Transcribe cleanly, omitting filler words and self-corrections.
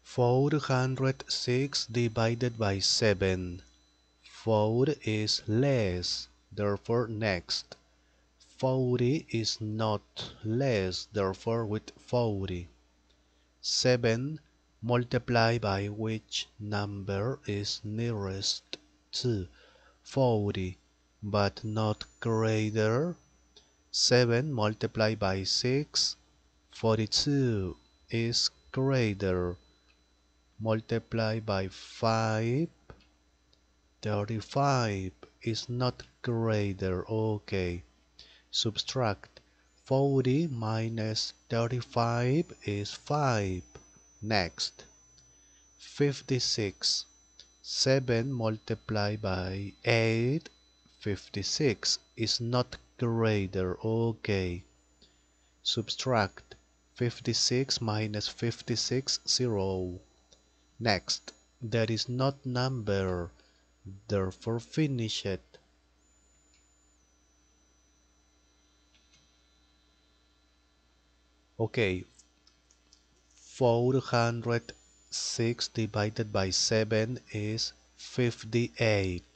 406 divided by 7. 4 is less, therefore next. 40 is not less, therefore with 40. 7 multiplied by which number is nearest to 40 but not greater. 7 multiplied by 6, 42 is greater. Multiplied by 5, 35 is not greater. Okay. Subtract 40 minus 35 is 5. Next. 56. 7 multiplied by 8, 56 is not greater. Okay. Subtract 56 minus 56, 0. Next. That is not number, therefore finish it. Okay. 406 divided by 7 is 58.